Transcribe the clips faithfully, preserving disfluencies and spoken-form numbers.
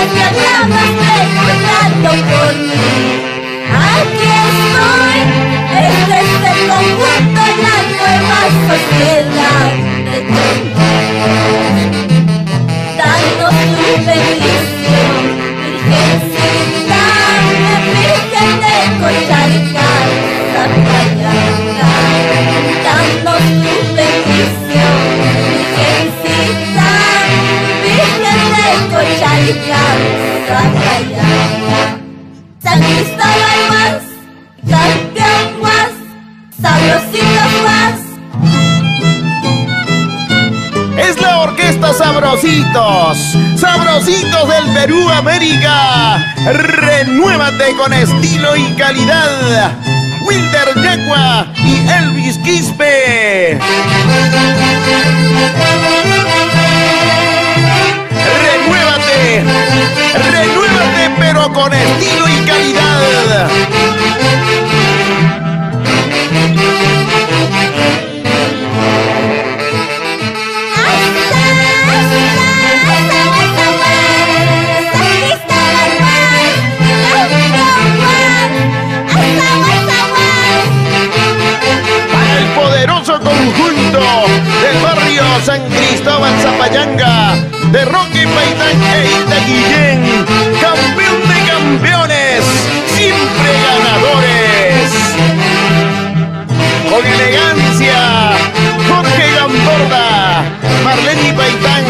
llamas preguntando por mí. Aquí estoy, este es el conjunto, la nueva sociedad de todos. Danos tu bendición, Virgencita, Virgen de Cochalcán, Zapayanga. Danos tu bendición, Virgencita, Virgen de Cochalcán, Zapayanga. San Cristóbal más, campeón más, sabrosito más. Es la orquesta Sabrositos, Sabrositos del Perú, América. Renuévate con estilo y calidad. Wilder Yagua y Elvis Quispe. Renuévate, renuévate, pero con estilo y calidad. Para el poderoso conjunto del barrio San Cristóbal Zapayanga, de Roque Paitán e Itaguillén, campeón de campeones, siempre ganadores. Con elegancia, Jorge Gamborda, Marlene Paitán.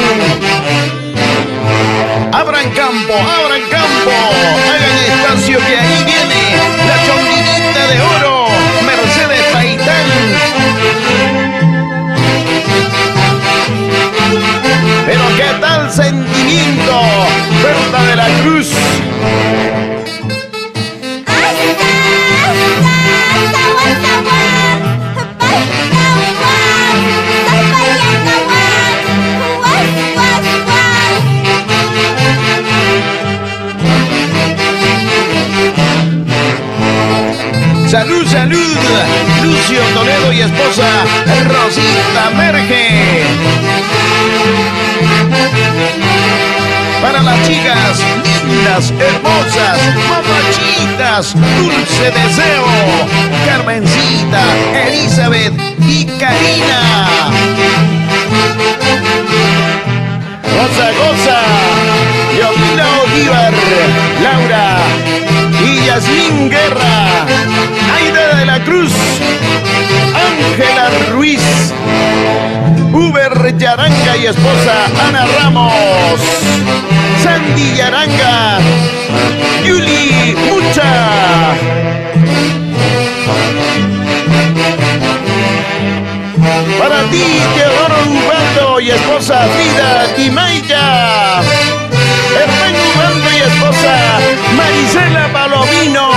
Abran campo, abran campo, hagan espacio que ahí viene la chondinita de oro, Mercedes Paitán. Pero qué tal sentimiento, Berta de la Cruz. Salud, salud, Lucio Toledo y esposa Rosita Merge. Para las chicas lindas, hermosas, mamachitas, dulce deseo, Carmencita, Elizabeth y Karina. Goza, goza, Yolanda Olivar, Laura y Yasmín Guerra, Aida de la Cruz, Ángela Ruiz, Uber Yaranga y esposa Ana Ramos, Sandy Yaranga, Yuli Mucha. Para ti, Teodoro Ubaldo y esposa Frida Timaya, Hernán Ubaldo y esposa Marisela Palomino.